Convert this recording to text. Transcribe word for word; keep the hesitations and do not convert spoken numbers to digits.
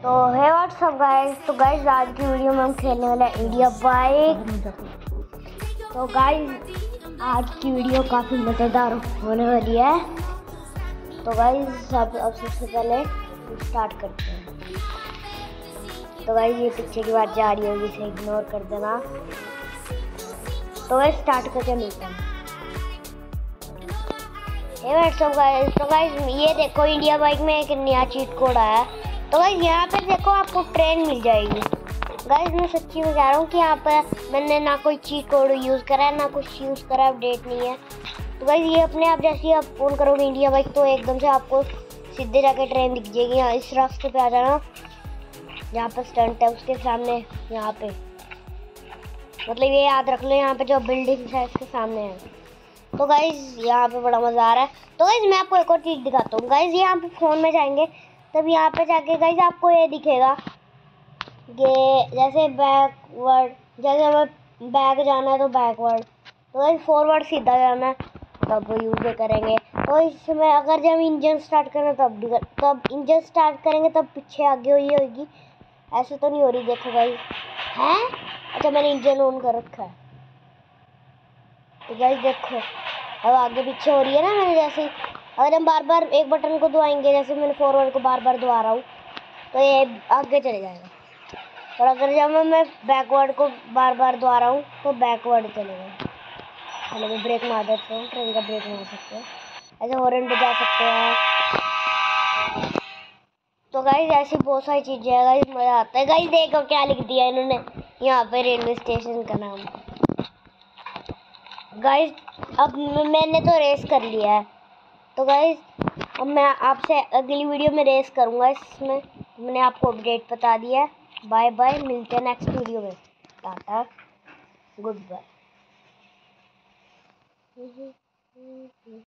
तो है WhatsApp guys. तो गाइस आज की वीडियो में हम खेलने वाले हैं इंडिया बाइक। तो गाइस आज की वीडियो काफ़ी मज़ेदार होने वाली है। तो गाइस अब अब सबसे पहले स्टार्ट करते हैं। तो गाइस ये पीछे की बात जा रही होगी, इसे इग्नोर कर देना। तो गाइस स्टार्ट करके मिलते हैं। Hey WhatsApp guys. तो गाइस ये देखो इंडिया बाइक में एक नया चीट कोड आया है। तो गाइस यहाँ पे देखो आपको ट्रेन मिल जाएगी। गाइस मैं सच्ची में कह रहा हूँ कि यहाँ पर मैंने ना कोई चीट कोड यूज़ करा है ना कुछ यूज़ करा, अपडेट नहीं है। तो गाइस ये अपने आप जैसे ही आप फोन करोगे इंडिया बाइक तो एकदम से आपको सीधे जाके ट्रेन दिख जाएगी। यहाँ इस रास्ते पे आ जाना, जहाँ पर स्टंट है उसके सामने, यहाँ पे मतलब ये याद रख लो, यहाँ पे जो बिल्डिंग है इसके सामने है। तो गाइस यहाँ पे बड़ा मज़ा आ रहा है। तो गाइस मैं आपको एक और चीज़ दिखाता हूँ। गाइस यहाँ पे फ़ोन में जाएंगे तब यहाँ पे जाके गाइस आपको ये दिखेगा ये जैसे बैकवर्ड, जैसे हमें बैक जाना है तो बैकवर्ड, तो गाइस फॉरवर्ड सीधा जाना है तब यूज़ करेंगे। तो इसमें अगर जब इंजन स्टार्ट करें तब भी तब इंजन स्टार्ट करेंगे तब पीछे आगे हुई होगी, ऐसे तो नहीं हो रही। देखो गाइस है, अच्छा मैंने इंजन ऑन कर रखा है। तो गाइस देखो अब आगे पीछे हो रही है ना मैंने जैसे। अगर हम बार बार एक बटन को दबाएंगे, जैसे मैंने फॉरवर्ड को बार बार दबा रहा हूँ तो ये आगे चले जाएगा। और अगर जब मैं बैकवर्ड को बार बार दबा रहा हूँ तो बैकवर्ड चलेगा। चलो मैं ब्रेक मार देता हूँ, ट्रेन का ब्रेक मार सकते हैं, ऐसे हॉर्न बजा सकते हैं। तो गाइस ऐसी बहुत सारी चीज़ें हैं गाइस, मज़ा आता है। गाइस देखो क्या लिख दिया इन्होंने यहाँ पे, रेलवे स्टेशन का नाम। गाइस अब मैंने तो रेस कर लिया है। तो गाइस अब मैं आपसे अगली वीडियो में रेस करूंगा। इसमें मैंने आपको अपडेट बता दिया है। बाय बाय, मिलते हैं नेक्स्ट वीडियो में। Tata, good bye.